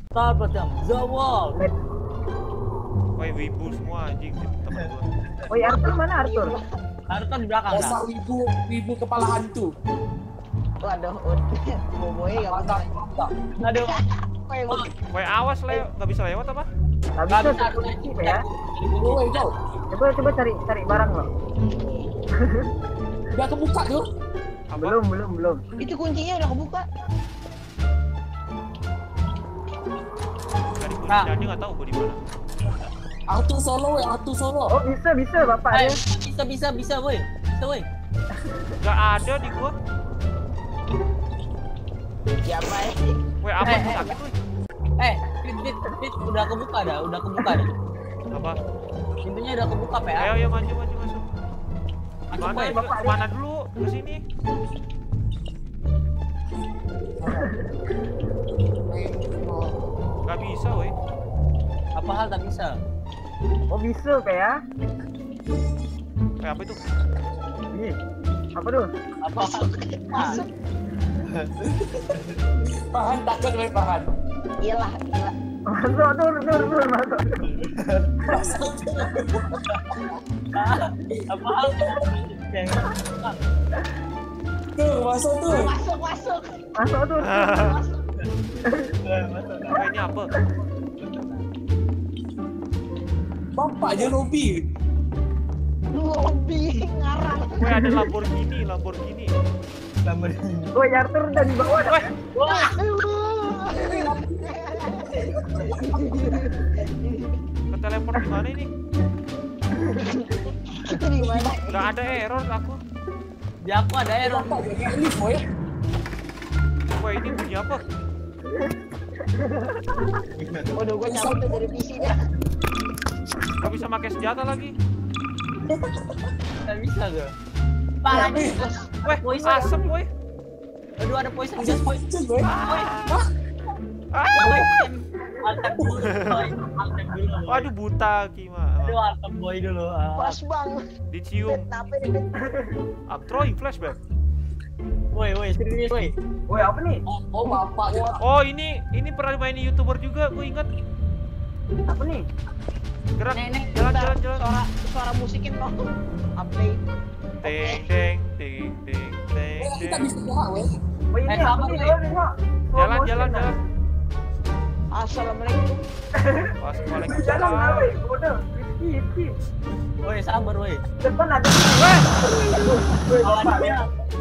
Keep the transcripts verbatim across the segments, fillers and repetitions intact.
Start bottom. The wall. Woi, wibu semua anjing teman gua. Woi, Arthur mana Arthur? Arthur di belakang dah. Dasar wibu, wibu kepala hantu. Waduh, boboe enggak Mantap, bener. mantap. Aduh. Woi, awas Leo, nggak bisa lewat apa? Gak Gak bisa bisa satu kunci ya. Woi, kau. Coba coba cari cari barang lo. Udah kebuka tuh. Apa? Belum belum belum. Itu kuncinya udah kebuka. Dari Nah. kunci aja nggak tahu gua di mana. Arthur solo, weh, Arthur solo. Oh bisa bisa bapak Eh, ya. bisa bisa bisa woi. Bisa woi. Nggak ada di gua. Siapa ya? Woi, apa Eh, sih eh. sakit woi? Eh, fit fit fit udah kebuka dah, udah kebuka dah. Apa? Pintunya udah kebuka P A. Ayo, ayo maju maju masuk. Masuk Mana? woi. Ke mana dulu? Ke sini. Nggak bisa woi. Apa hal tak bisa? Oh bisa kayak. Eh, apa itu? Ih, apa tuh? Apa hal? Masuk. Pahan takut, weh, pahan. Iyalah, gila. Masuk tur tur tur masuk. Apa hal? Tuh, masuk tuh. Masuk, masuk. Masuk tur. Masuk. Apa ini apa? Bapak aja Robi. Lobby ngarang. Woi, ada Lamborghini, Lamborghini. Woi Arthur udah di bawah. Woi, Wah, ke teleport gimana ini? Itu di mana? Nggak ada error aku. di aku ada error. Bapak jadi lift, weh. Woi, ini bunyi apa? Waduh, gua cabut tuh dari P C dah. Nggak bisa pakai senjata lagi. Enggak bisa tuh. Pak, lagi. Woi, Poison. asem woi. Aduh, ada poison gas, woi. Cek, weh. Hah? Ah. Woi. Altem dulu, woi. Altem dulu. woi. Waduh, buta gimana? Aduh, altem boy dulu. ah. Pas bang. Dicium. Kenapa ini? I'm throwing flashback. Woi, woi, serius, woi. Woi apa nih? Oh, oh, bapak ya. Oh, ini ini pernah main di YouTuber juga, gue ingat. Apa nih? Gerak, Nenek, jalan, bentar. jalan, jalan. Suara suara musikin dong. Update. Ting, ting, ting, ting, ting, Weh, kita ting. bisa jalan, weh. Woi ini Eh, apa sama, nih? woi. Oh, nengok. Slow Jalan, motion, jalan, nah. jalan. Assalamualaikum. Jalan Waalaikumsalam. lah woi. Bodoh. Rizky, Rizky. Woi, sabar, woi. Depan ada. Weh, Woi bapak ya.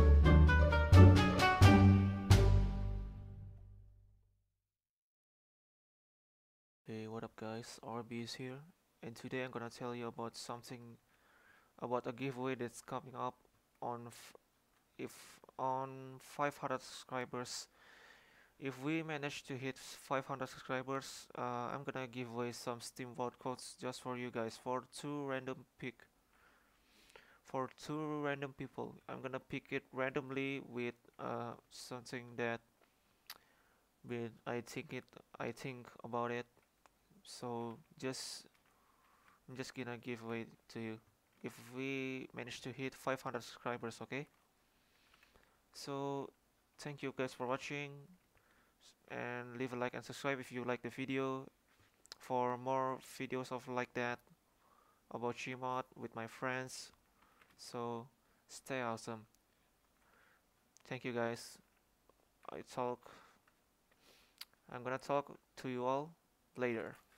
Hey, what up guys, R B is here, and today I'm gonna tell you about something, about a giveaway that's coming up on, f if on five hundred subscribers. If we manage to hit five hundred subscribers, uh, I'm gonna give away some Steam Vault codes just for you guys, for two random pick, for two random people. I'm gonna pick it randomly with uh, something that with I think it, I think about it. So just I'm just gonna give away to you if we manage to hit five hundred subscribers, okay? So thank you guys for watching, and leave a like and subscribe if you like the video for more videos of like that about Gmod with my friends. So stay awesome. Thank you guys. I talk I'm gonna talk to you all later.